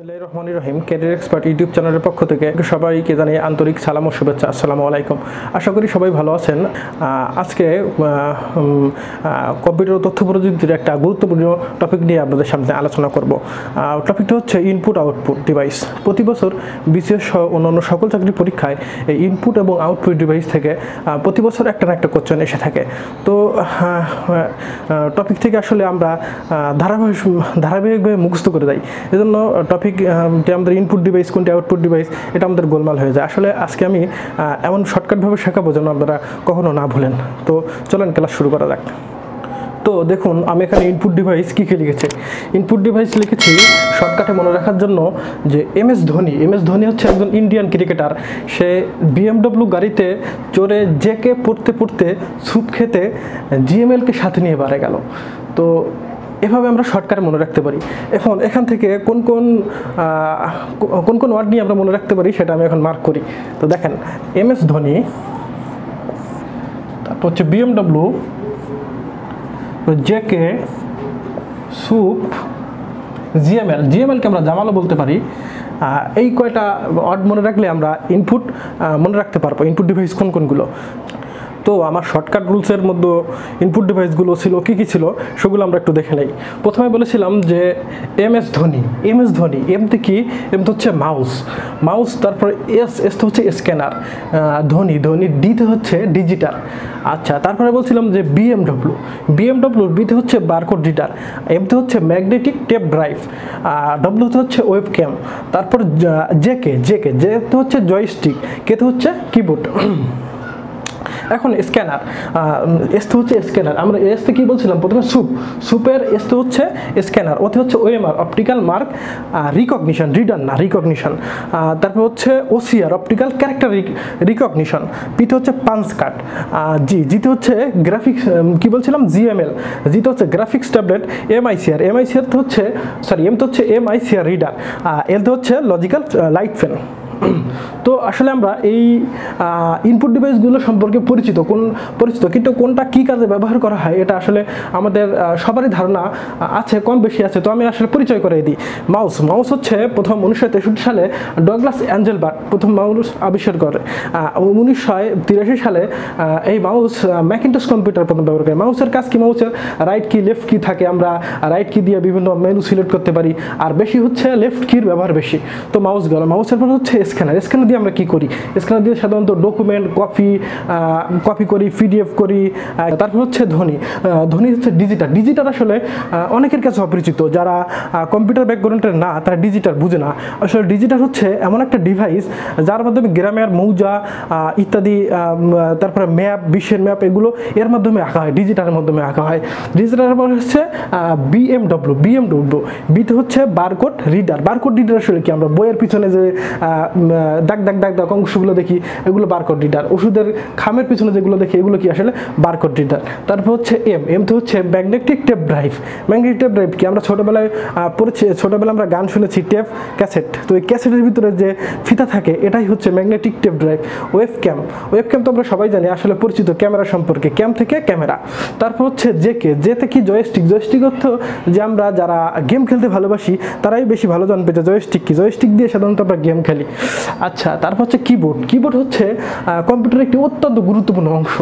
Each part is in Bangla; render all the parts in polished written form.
বিসমিল্লাহির রহমানির রহিম ক্যারিয়ার এক্সপার্ট ইউটিউব চ্যানেলের পক্ষ থেকে সবাইকে জানাই আন্তরিক সালাম ও শুভেচ্ছা। আসসালামু আলাইকুম। আশা করি সবাই ভালো আছেন। আজকে কম্পিউটার ও তথ্য প্রযুক্তির একটা গুরুত্বপূর্ণ টপিক নিয়ে আপনাদের সামনে আলোচনা করব। টপিকটা হচ্ছে ইনপুট আউটপুট ডিভাইস। প্রতি বছর বিসিএস সহ অন্যান্য সকল চাকরি পরীক্ষায় এই ইনপুট এবং আউটপুট ডিভাইস থেকে প্রতি বছর একটা না একটা কোশ্চেন এসে থাকে। তো টপিক থেকে আসলে আমরা ধারাবাহিকভাবে মুখস্থ করে যাই। এজন্য টপিক আমাদের ইনপুট ডিভাইস কোনটি, আউটপুট ডিভাইস, এটা আমাদের গোলমাল হয়ে যায়। আসলে আজকে আমি এমন শর্টকাটভাবে শেখাবো যেন আপনারা কখনো না ভুলেন। তো চলেন ক্লাস শুরু করা যাক। তো দেখুন, আমি এখানে ইনপুট ডিভাইস কী লিখেছি। ইনপুট ডিভাইস লিখেছি শর্টকাটে মনে রাখার জন্য যে এম এস ধোনি হচ্ছে একজন ইন্ডিয়ান ক্রিকেটার। সে BMW গাড়িতে চড়ে জেকে পড়তে স্যুপ খেতে GMLকে সাথে নিয়ে বাড়ে গেল। তো এভাবে আমরা শর্টকাটে মনে রাখতে পারি। এখন এখান থেকে কোন কোন ওয়ার্ড নিয়ে আমরা মনে রাখতে পারি সেটা আমি এখন মার্ক করি। তো দেখেন, এম এস ধোনি, তারপর হচ্ছে BMW, জেকে, স্যুপ, জিএমএলকে আমরা জামালও বলতে পারি। এই কয়টা ওয়ার্ড মনে রাখলে আমরা ইনপুট মনে রাখতে পারবো, ইনপুট ডিভাইস কোনগুলো। তো আমার শর্টকাট রুলসের মধ্যে ইনপুট ডিভাইসগুলো ছিল কী ছিল সেগুলো আমরা একটু দেখে নেই। প্রথমে বলেছিলাম যে এম এস ধোনি, এমতে কি, এমতে হচ্ছে মাউস, তারপর এস তো হচ্ছে স্ক্যানার, ধোনি, ডিতে হচ্ছে ডিজিটাল। আচ্ছা, তারপরে বলছিলাম যে বিএমডব্লিউ, বিতে হচ্ছে বারকোড রিডার, এমতে হচ্ছে ম্যাগনেটিক টেপ ড্রাইভ, ডব্লিউতে হচ্ছে ওয়েব ক্যাম, তারপর জেতে হচ্ছে জয়স্টিক, কেতে হচ্ছে কিবোর্ড। এখন স্ক্যানার, এসতে হচ্ছে স্ক্যানার। আমরা এসতে কি বলছিলাম প্রথমে? সুপের এসতে হচ্ছে স্ক্যানার, ওতে হচ্ছে OMR, optical mark recognition, reader না রিকগনিশন। তারপর হচ্ছে OCR, অপটিক্যাল ক্যারেক্টার রিকগনিশন। পিতে হচ্ছে পাঞ্চ কার্ড। জিতে হচ্ছে গ্রাফিক্স, কি বলছিলাম? GML। জিতে হচ্ছে গ্রাফিক্স ট্যাবলেট। MICR তো হচ্ছে এমতে হচ্ছে MICR রিডার। এলতে হচ্ছে লজিক্যাল লাইট ফ্যান। তো আসলে আমরা এই ইনপুট ডিভাইসগুলো সম্পর্কে পরিচিত, কিন্তু কোনটা কী কাজে ব্যবহার করা হয় এটা আসলে আমাদের সবারই ধারণা আছে, কম বেশি আছে। তো আমি আসলে পরিচয় করে দিই। মাউস হচ্ছে প্রথম 1963 সালে ডগলাস অ্যাঞ্জেলবার্ট প্রথম মাউস আবিষ্কার করে। 1983 সালে এই মাউস ম্যাকিন্টশ কম্পিউটার প্রথম ব্যবহার করে। মাউসের কাজ কি? মাউসের রাইট কি লেফট কি থাকে, আমরা রাইট কি দিয়ে বিভিন্ন মেনু সিলেক্ট করতে পারি, আর বেশি হচ্ছে লেফট কির ব্যবহার বেশি। তো মাউস গেল। মাউসের পর হচ্ছে স্ক্যানার দিয়ে আমরা কি করি? স্ক্যানার দিয়ে সাধারণত ডকুমেন্ট কপি করি, PDF করি। তারপর হচ্ছে ধোনি হচ্ছে ডিজিটাল আসলে অনেকের কাছে অপরিচিত। যারা কম্পিউটার ব্যাকগ্রাউন্ডের না, তারা ডিজিটাল বুঝে না। আসলে ডিজিটাল হচ্ছে এমন একটা ডিভাইস যার মাধ্যমে গ্রামের মৌজা ইত্যাদি, তারপরে ম্যাপ, বিশ্বের ম্যাপ, এগুলো এর মাধ্যমে আঁকা হয়, ডিজিটালের মাধ্যমে আঁকা হয়। ডিজিটালের পর হচ্ছে বিএমডব্লিউ, বিতে হচ্ছে বারকোড রিডার। আসলে কি? আমরা বইয়ের পিছনে যে দাগ অংশগুলো দেখি, এগুলো বারকোড রিডার। ওষুধের খামের পিছনে যেগুলো দেখি, এগুলো কি? আসলে বারকোড রিডার। তারপর হচ্ছে এমতে হচ্ছে ম্যাগনেটিক টেপ ড্রাইভ। কি? আমরা ছোটোবেলায় আমরা গান শুনেছি, টেপ ক্যাসেট। তো এই ক্যাসেটের ভিতরে যে ফিতা থাকে, এটাই হচ্ছে magnetic tape drive. Webcam তো আমরা সবাই জানি, আসলে পরিচিত ক্যামেরা সম্পর্কে, ক্যাম থেকে ক্যামেরা। তারপর হচ্ছে জেতে কি? জয়স্টিক অর্থ যে আমরা যারা গেম খেলতে ভালোবাসি তারাই বেশি ভালো জানবে যে জয়স্টিক কি। জয়স্টিক দিয়ে সাধারণত আমরা গেম খেলি। আচ্ছা, তারপর হচ্ছে কিবোর্ড হচ্ছে কম্পিউটারের একটি অত্যন্ত গুরুত্বপূর্ণ অংশ।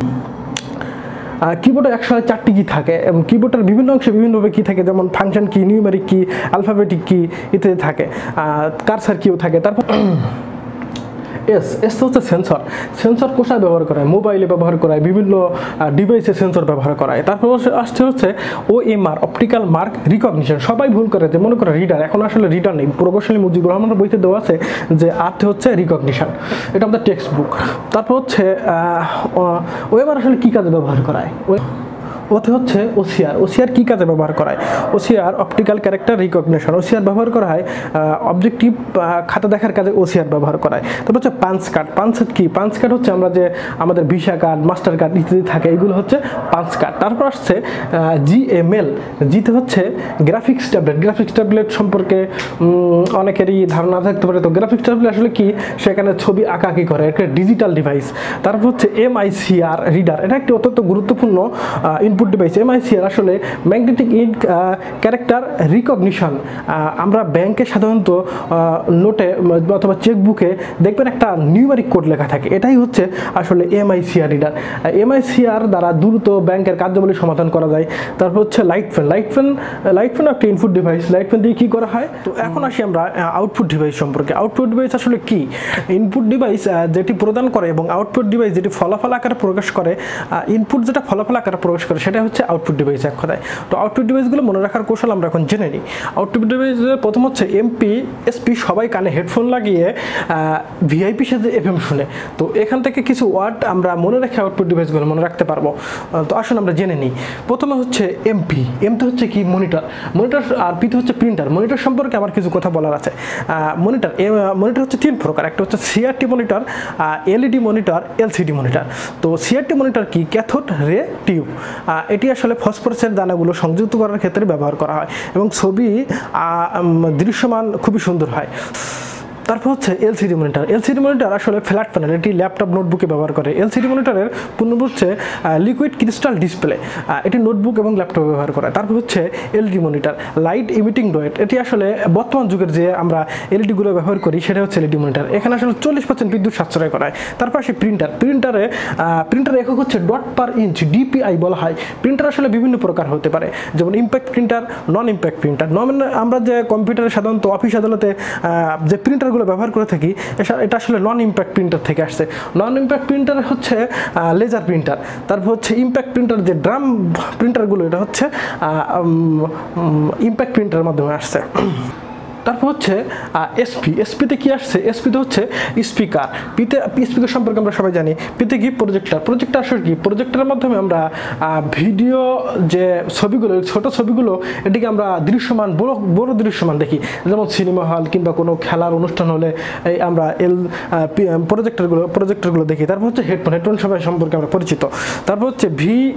কিবোর্ডে 104টি কি থাকে। কিবোর্ডের বিভিন্ন অংশে বিভিন্নভাবে কি থাকে, যেমন ফাংশন কি, নিউমেরিক কি, অ্যালফাবেটিক কি ইত্যাদি থাকে। কার্সার কিও থাকে। তারপর এস হচ্ছে সেন্সর কোথায় ব্যবহার করা হয়? মোবাইলে ব্যবহার করা হয়, বিভিন্ন ডিভাইসে সেন্সর ব্যবহার করা হয়। তারপর আসছে হচ্ছে OMR, অপটিক্যাল মার্ক রিকগনিশন। সবাই ভুল করে যে মনে করে রিডার, এখন আসলে রিডার নেই। প্রকৌশলী মুজিবুর রহমানের বইতে দেওয়া আছে যে আর্থে হচ্ছে রিকগনিশন, এটা আমাদের টেক্সট বুক। তারপর হচ্ছে OMR আসলে কী কাজে ব্যবহার করা হয়? ওতে হচ্ছে OCR কি কাজে ব্যবহার করা হয়? OCR optical character recognition. OCR ব্যবহার করা হয় অবজেক্টিভ খাতা দেখার কাজে OCR ব্যবহার করা হয়। তারপর হচ্ছে পাঞ্চ কার্ড কি? পাঞ্চ কার্ড হচ্ছে আমরা যে আমাদের ভিসা কার্ড, মাস্টার কার্ড ইত্যাদি থাকে, এগুলো হচ্ছে পাঞ্চ কার্ড। তারপর আসছে GML, জিতে হচ্ছে গ্রাফিক্স ট্যাবলেট সম্পর্কে অনেকেরই ধারণা থাকতে পারে। তো গ্রাফিক্স ট্যাবলেট আসলে কি? সেখানে ছবি আঁকাআঁকি করে, একটা ডিজিটাল ডিভাইস। তারপর হচ্ছে MICR রিডার, এটা একটি অত্যন্ত গুরুত্বপূর্ণ ইনপুট ডিভাইস MICR আসলে ম্যাগনেটিক ইঙ্ক ক্যারেক্টার রিকগনিশন। আমরা ব্যাংকে সাধারণত নোটে অথবা চেকবুকে দেখবেন একটা নিউমেরিক কোড লেখা থাকে, এটাই হচ্ছে আসলে MICR রিডার। MICR দ্বারা দ্রুত ব্যাংকের কার্যাবলী সমাধান করা যায়। তারপর হচ্ছে লাইট ফ্যান একটা ইনপুট ডিভাইস। লাইট ফ্যান দিয়ে কী করা হয়? তো এখন আসি আমরা আউটপুট ডিভাইস সম্পর্কে। আউটপুট ডিভাইস আসলে কি? ইনপুট ডিভাইস যেটি প্রদান করে এবং আউটপুট ডিভাইস যেটি ফলাফল আকারে প্রকাশ করে, ইনপুট যেটা ফলাফল আকারে প্রকাশ করে সেটা হচ্ছে আউটপুট ডিভাইস এক কথায়। তো আউটপুট ডিভাইসগুলো মনে রাখার কৌশল আমরা এখন জেনে নিই। আউটপুট ডিভাইসের প্রথম হচ্ছে MP SP, সবাই কানে হেডফোন লাগিয়ে VIP সাথে FM শুনে। তো এখান থেকে কিছু ওয়ার্ড আমরা মনে রেখে আউটপুট ডিভাইসগুলো মনে রাখতে পারবো। তো আসুন আমরা জেনে নিই। প্রথমে হচ্ছে MP তো হচ্ছে কি? মনিটর। আর P হচ্ছে প্রিন্টার। মনিটর সম্পর্কে আমার কিছু কথা বলার আছে। মনিটর হচ্ছে 3 প্রকার। একটা হচ্ছে CRT monitor, LED monitor, LCD monitor. তো CRT মনিটর কি? Cathode ray tube. এটি আসলে ফসফরাসের দানাগুলো সংযুক্ত করার ক্ষেত্রে ব্যবহার করা হয় এবং ছবি দৃশ্যমান খুবই সুন্দর হয়। তারপর হচ্ছে LCD মনিটর আসলে ফ্ল্যাট প্যানেল, এটি ল্যাপটপ নোটবুকে ব্যবহার করে। LCD মনিটরের পূর্ণরূপ হচ্ছে লিকুইড ক্রিস্টাল ডিসপ্লে, এটি নোটবুক এবং ল্যাপটপে ব্যবহার করে। তারপর হচ্ছে LED monitor, light emitting diode, এটি আসলে বর্তমান যুগের যে আমরা LED-গুলো ব্যবহার করি সেটা হচ্ছে LED মনিটর। এখানে আসলে 40% বিদ্যুৎ সাশ্রয় করা হয়। তারপর আসে প্রিন্টারের একক হচ্ছে ডট পার ইঞ্চ, DPI বলা হয়। প্রিন্টার আসলে বিভিন্ন প্রকার হতে পারে, যেমন impact printer, non impact printer. আমরা যে কম্পিউটারে সাধারণত অফিস আদালতে যে প্রিন্টার ব্যবহার করে থাকি, এটা আসলে নন ইম্প্যাক্ট প্রিন্টার থেকে আসছে। নন ইম্প্যাক্ট প্রিন্টার হচ্ছে লেজার প্রিন্টার। তারপর হচ্ছে ইম্প্যাক্ট প্রিন্টার, যে ড্রাম প্রিন্টারগুলো, এটা হচ্ছে ইম্প্যাক্ট প্রিন্টারের মাধ্যমে আসছে। তারপর হচ্ছে এসপিতে কি আসছে? এসপিতে হচ্ছে স্পিকার। স্পিকার সম্পর্কে আমরা সবাই জানি। পিতে কি? প্রজেক্টর আসলে কি? প্রজেক্টরের মাধ্যমে আমরা ভিডিও যে ছবিগুলো, ছোট ছবিগুলো, এটিকে আমরা দৃশ্যমান, বড় দৃশ্যমান দেখি। যেমন সিনেমা হল কিংবা কোনো খেলার অনুষ্ঠান হলে আমরা প্রজেক্টরগুলো দেখি। তারপর হচ্ছে হেডফোন সবাই সম্পর্কে আমরা পরিচিত। তারপর হচ্ছে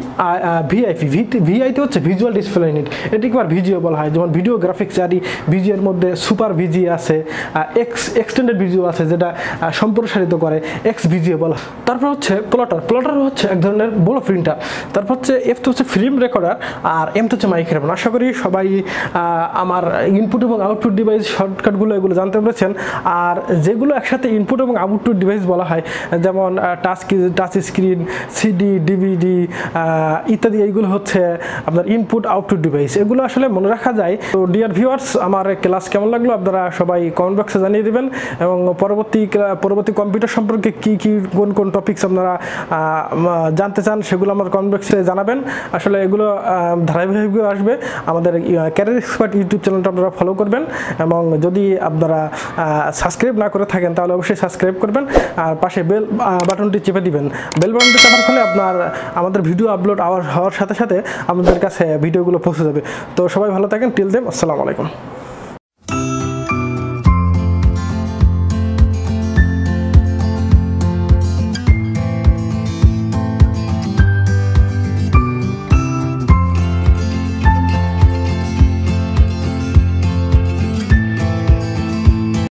ভিআইতে হচ্ছে ভিজুয়াল ডিসপ্লে ইউনিট, এটিকে আবার ভিজিও বলা হয়। যেমন ভিডিও গ্রাফিক্স, ভিজিওর মধ্যে সুপার ভিজি আছে, এক্সটেন্ডেড ভিজিও আছে যেটা সম্প্রসারিত করে, XVGA বলা। তারপর হচ্ছে প্লটার হচ্ছে এক ধরনের বড় প্রিন্টার। তারপর হচ্ছে F হচ্ছে ফিল্ম রেকর্ডার, আর M হচ্ছে মাইক্রোফোন। আশা করি সবাই আমার ইনপুট এবং আউটপুট ডিভাইস শর্টকাটগুলো এগুলো জানতে পেরেছেন। আর যেগুলো একসাথে ইনপুট এবং আউটপুট ডিভাইস বলা হয়, যেমন টাচ স্ক্রিন, CD, DVD ইত্যাদি, এইগুলো হচ্ছে আপনার ইনপুট আউটপুট ডিভাইস। এগুলো আসলে মনে রাখা যায়। তো ডিয়ার ভিউয়ার্স, আমার ক্লাস কেমন লাগলো আপনারা সবাই কমেন্ট বক্সে জানিয়ে দিবেন, এবং পরবর্তী কম্পিউটার সম্পর্কে কোন টপিকস আপনারা জানতে চান সেগুলো আমার কমেন্ট বক্সে জানাবেন। আসলে এগুলো ধারাবাহিকভাবে আসবে। আমাদের ক্যারিয়ার এক্সপার্ট ইউটিউব চ্যানেলটা আপনারা ফলো করবেন, এবং যদি আপনারা সাবস্ক্রাইব না করে থাকেন তাহলে অবশ্যই সাবস্ক্রাইব করবেন, আর পাশে বেল বাটনটি চেপে দিবেন। বেল বাটনটি চাপার ফলে আমাদের ভিডিও আপলোড হওয়ার সাথে সাথে আমাদের কাছে ভিডিওগুলো পৌঁছে যাবে। তো সবাই ভালো থাকেন। টিল দেন, আসসালামু আলাইকুম।